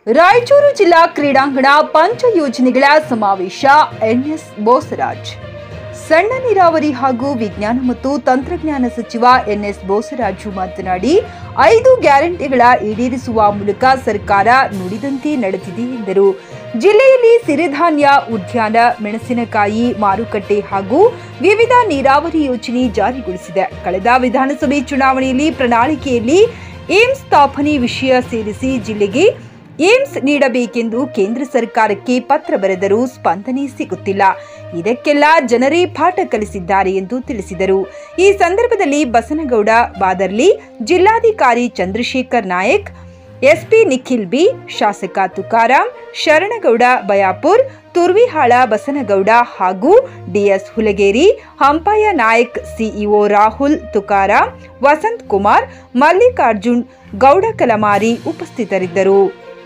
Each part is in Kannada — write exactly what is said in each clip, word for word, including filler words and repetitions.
ರಾಯಚೂರು ಜಿಲ್ಲಾ ಕ್ರೀಡಾಂಗಣ ಪಂಚ ಯೋಜನೆಗಳ ಸಮಾವೇಶ ಎನ್ಎಸ್ ಬೋಸರಾಜ್. ಸಣ್ಣ ನೀರಾವರಿ ಹಾಗೂ ವಿಜ್ಞಾನ ಮತ್ತು ತಂತ್ರಜ್ಞಾನ ಸಚಿವ ಎನ್ಎಸ್ ಬೋಸರಾಜು ಮಾತನಾಡಿ, ಐದು ಗ್ಯಾರಂಟಿಗಳ ಈಡೇರಿಸುವ ಮೂಲಕ ಸರ್ಕಾರ ನುಡಿದಂತೆ ನಡೆದಿದೆ ಎಂದರು. ಜಿಲ್ಲೆಯಲ್ಲಿ ಸಿರಿಧಾನ್ಯ ಉದ್ಯಾನ, ಮೆಣಸಿನಕಾಯಿ ಮಾರುಕಟ್ಟೆ ಹಾಗೂ ವಿವಿಧ ನೀರಾವರಿ ಯೋಜನೆ ಜಾರಿಗೊಳಿಸಿದೆ. ಕಳೆದ ವಿಧಾನಸಭೆ ಚುನಾವಣೆಯಲ್ಲಿ ಪ್ರಣಾಳಿಕೆಯಲ್ಲಿ ಏಮ್ಸ್ ಸ್ಥಾಪನೆ ವಿಷಯ ಸೇರಿಸಿ ಜಿಲ್ಲೆಗೆ ಏಮ್ಸ್ ನೀಡಬೇಕೆಂದು ಕೇಂದ್ರ ಸರ್ಕಾರಕ್ಕೆ ಪತ್ರ ಬರೆದರೂ ಸ್ಪಂದನೆ ಸಿಗುತ್ತಿಲ್ಲ. ಇದಕ್ಕೆಲ್ಲ ಜನರೇ ಪಾಠ ಕಲಿಸಿದ್ದಾರೆ ಎಂದು ತಿಳಿಸಿದರು. ಈ ಸಂದರ್ಭದಲ್ಲಿ ಬಸನಗೌಡ ಬಾದರ್ಲಿ, ಜಿಲ್ಲಾಧಿಕಾರಿ ಚಂದ್ರಶೇಖರ್ ನಾಯಕ್, ಎಸ್ಪಿ ನಿಖಿಲ್ ಬಿ, ಶಾಸಕ ತುಕಾರಾಂ, ಶರಣಗೌಡ ಬಯಾಪುರ್, ತುರ್ವಿಹಾಳ ಬಸನಗೌಡ ಹಾಗೂ ಡಿಎಸ್ ಹುಲಗೇರಿ, ಹಂಪಾಯ ನಾಯಕ್, ಸಿಇಒ ರಾಹುಲ್, ತುಕಾರಾಂ, ವಸಂತ್ ಕುಮಾರ್, ಮಲ್ಲಿಕಾರ್ಜುನ್ ಗೌಡ ಕಲಮಾರಿ ಉಪಸ್ಥಿತರಿದ್ದರು.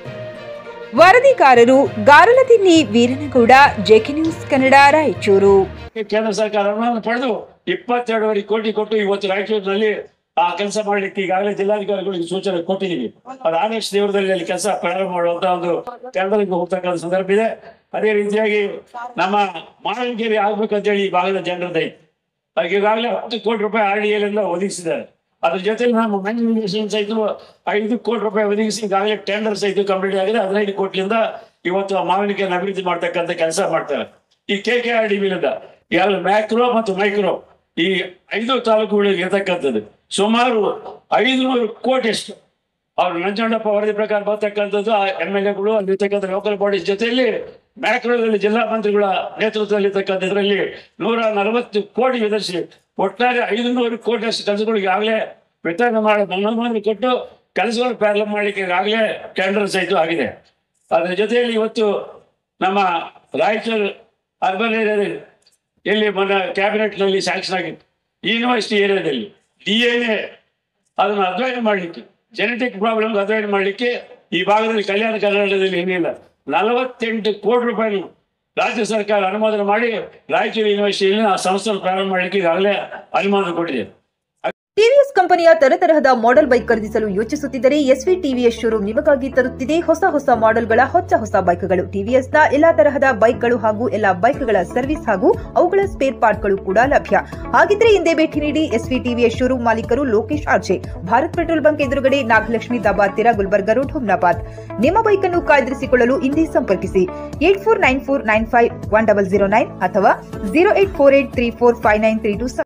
ವರದಿಗಾರರು ಗಾರಲದಿನ್ನಿ ವೀರನಗೌಡ, ಜೆಕೆ ನ್ಯೂಸ್ ಕನ್ನಡ, ರಾಯಚೂರು. ಕೇಂದ್ರ ಸರ್ಕಾರ ಪಡೆದು ಇಪ್ಪತ್ತೆರಡೂವರೆ ಕೋಟಿ ಕೊಟ್ಟು ಇವತ್ತು ರಾಯಚೂರಿನಲ್ಲಿ ಆ ಕೆಲಸ ಮಾಡ್ಲಿಕ್ಕೆ ಈಗಾಗಲೇ ಜಿಲ್ಲಾಧಿಕಾರಿಗಳಿಗೆ ಸೂಚನೆ ಕೊಟ್ಟಿದ್ದೀವಿ. ಅದು ಆನೆಕ್ಸ್ ದೇವರದಲ್ಲಿ ಅಲ್ಲಿ ಕೆಲಸ ಪ್ರಾರಂಭ ಮಾಡುವಂತ ಒಂದು ಟೆಂಡರ್ಗೆ ಹೋಗ್ತಕ್ಕಂಥ ಸಂದರ್ಭ ಇದೆ. ಅದೇ ರೀತಿಯಾಗಿ ನಮ್ಮ ಮಾನವಗಿರಿ ಆಗ್ಬೇಕಂತ ಹೇಳಿ ಈ ಭಾಗದ ಜನರದ್ದು ಅದಕ್ಕೆ ಈಗಾಗಲೇ ಹತ್ತು ಕೋಟಿ ರೂಪಾಯಿ ಆರ್ ಡಿ ಎಲ್ ಇಂದ ಒದಗಿಸಿದ್ದಾರೆ. ಅದ್ರ ಜೊತೆ ನಮ್ಮ ಮ್ಯಾನ್ಯುಫ್ಯಾಕ್ಚರಿಂಗ್ ಸಹಿತ ಐದು ಕೋಟಿ ರೂಪಾಯಿ ಒದಗಿಸಿ ಈಗಾಗಲೇ ಟೆಂಡರ್ ಸಹಿತ ಕಂಪ್ಲೀಟ್ ಆಗಿದೆ. ಹದಿನೈದು ಕೋಟಿಯಿಂದ ಇವತ್ತು ಮಾನವಿಕೆಯನ್ನು ಅಭಿವೃದ್ಧಿ ಮಾಡ್ತಕ್ಕಂಥ ಕೆಲಸ ಮಾಡ್ತಾರೆ. ಈ ಕೆ ಕೆ ಆರ್ ಡಿ ಬಿಲಿಂದ ಎಲ್ಲ ಮ್ಯಾಕ್ರೋ ಮತ್ತು ಮೈಕ್ರೋ ಈ ಐದು ತಾಲೂಕುಗಳಿಗೆ ಇರತಕ್ಕಂಥದ್ದು ಸುಮಾರು ಐದುನೂರು ಕೋಟಿ ಅಷ್ಟು ಅವ್ರು ನಂಜುಂಡಪ್ಪ ವರದಿ ಪ್ರಕಾರ ಬರ್ತಕ್ಕಂಥದ್ದು. ಆ ಎಮ್ ಎಲ್ ಎಗಳು ಅಲ್ಲಿರ್ತಕ್ಕಂಥ ಲೋಕಲ್ ಬಾಡೀಸ್ ಜೊತೆಯಲ್ಲಿ ಮ್ಯಾಕ್ರೋದಲ್ಲಿ ಜಿಲ್ಲಾ ಮಂತ್ರಿಗಳ ನೇತೃತ್ವದಲ್ಲಿ ಇರ್ತಕ್ಕಂಥ ಇದರಲ್ಲಿ ನೂರ ನಲವತ್ತು ಕೋಟಿ ವಿತರಿಸಿ ಒಟ್ಟಾರೆ ಐದುನೂರು ಕೋಟಿ ಅಷ್ಟು ಕೆಲಸಗಳಿಗೆ ಆಗಲೇ ವಿತರಣೆ ಮಾಡಿ ಅನುಮೋದನೆ ಕೊಟ್ಟು ಕೆಲಸಗಳು ಪ್ರಾರಂಭ ಮಾಡಲಿಕ್ಕೆ ಈಗಾಗಲೇ ಟೆಂಡರ್ ಸಹಿತ ಆಗಿದೆ. ಅದರ ಜೊತೆಯಲ್ಲಿ ಇವತ್ತು ನಮ್ಮ ರಾಯಚೂರು ಅರ್ಬನ್ ಏರಿಯಾದಲ್ಲಿ ಎಲ್ಲಿ ಮೊನ್ನೆ ಕ್ಯಾಬಿನೆಟ್ನಲ್ಲಿ ಸ್ಯಾಂಕ್ಷನ್ ಆಗಿತ್ತು ಯೂನಿವರ್ಸಿಟಿ ಏರಿಯಾದಲ್ಲಿ ಡಿ ಎನ್ ಎ ಅದನ್ನು ಅಧ್ಯಯನ ಮಾಡಲಿಕ್ಕೆ, ಜೆನೆಟಿಕ್ ಪ್ರಾಬ್ಲಮ್ ಅಧ್ಯಯನ ಮಾಡಲಿಕ್ಕೆ ಈ ಭಾಗದಲ್ಲಿ ಕಲ್ಯಾಣ ಕರ್ನಾಟಕದಲ್ಲಿ ಏನಿಲ್ಲ ನಲವತ್ತೆಂಟು ಕೋಟಿ ರೂಪಾಯಿ ರಾಜ್ಯ ಸರ್ಕಾರ ಅನುಮೋದನೆ ಮಾಡಿ ರಾಯಚೂರು ಯೂನಿವರ್ಸಿಟಿಯಲ್ಲಿ ಆ ಸಂಸ್ಥೆಯನ್ನು ಪ್ರಾರಂಭ ಮಾಡಲಿಕ್ಕೆ ಈಗಾಗಲೇ ಅನುಮೋದನೆ ಕೊಟ್ಟಿದೆ. ಟಿವಿಎಸ್ ಕಂಪನಿಯ ತರತರಹದ ಮಾಡೆಲ್ ಬೈಕ್ ಖರೀದಿಸಲು ಯೋಚಿಸುತ್ತಿದ್ದರೆ ಎಸ್ವಿ ಟಿವಿಎಸ್ ಶೋರೂಮ್ ನಿಮಗಾಗಿ ತರುತ್ತಿದೆ ಹೊಸ ಹೊಸ ಮಾಡೆಲ್ಗಳ ಹೊಸ ಹೊಸ ಬೈಕ್ಗಳು. ಟಿವಿಎಸ್ನ ಎಲ್ಲಾ ತರಹದ ಬೈಕ್ಗಳು ಹಾಗೂ ಎಲ್ಲಾ ಬೈಕ್ಗಳ ಸರ್ವಿಸ್ ಹಾಗೂ ಅವುಗಳ ಸ್ಪೇರ್ ಪಾರ್ಟ್ಗಳು ಕೂಡ ಲಭ್ಯ. ಹಾಗಿದ್ರೆ ಹಿಂದೆ ಭೇಟಿ ನೀಡಿ. ಎಸ್ವಿ ಟಿವಿಎಸ್ ಶೋರೂಮ್ ಮಾಲೀಕರು Lokesh RJ, Bharat petrol bunk ಎದುರುಗಡೆ, ನಾಗಲಕ್ಷ್ಮಿ ದಾಬಾದ್ ತೀರ, ಗುಲ್ಬರ್ಗ ರೋಡ್, ಹುಮ್ನಾಬಾದ್. ನಿಮ್ಮ ಬೈಕ್ ಅನ್ನು ಕಾಯ್ದಿರಿಸಿಕೊಳ್ಳಲು ಹಿಂದೆ ಸಂಪರ್ಕಿಸಿ eight four nine four nine five one double zero nine ಅಥವಾ zero eight four eight three four five nine three two.